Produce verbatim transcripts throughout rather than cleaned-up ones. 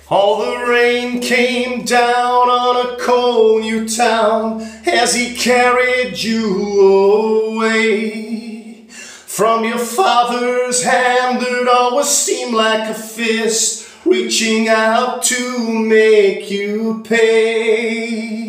All the rain came down on a cold new town as he carried you away. From your father's hand there'd always seem like a fist reaching out to make you pay.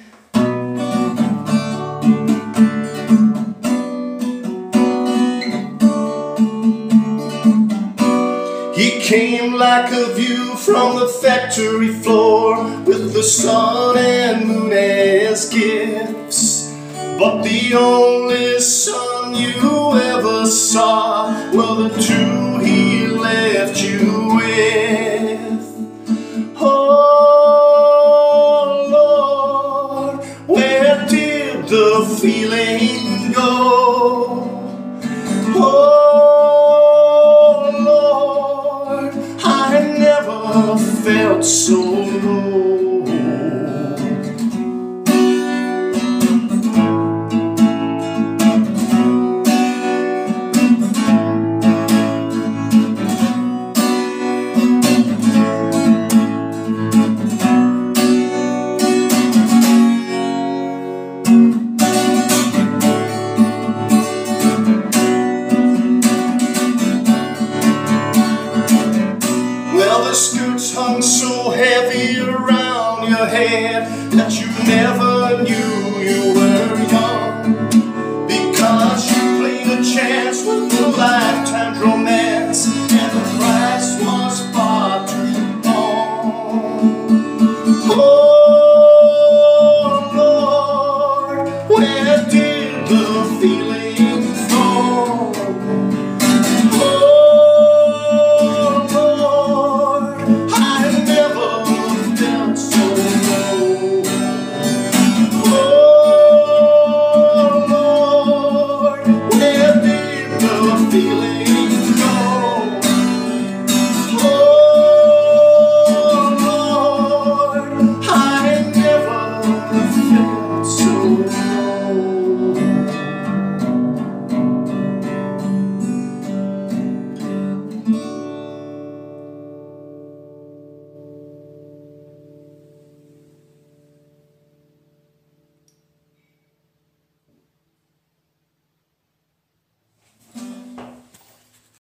He came like a view from the factory floor with the sun and moon as gifts. But the only son you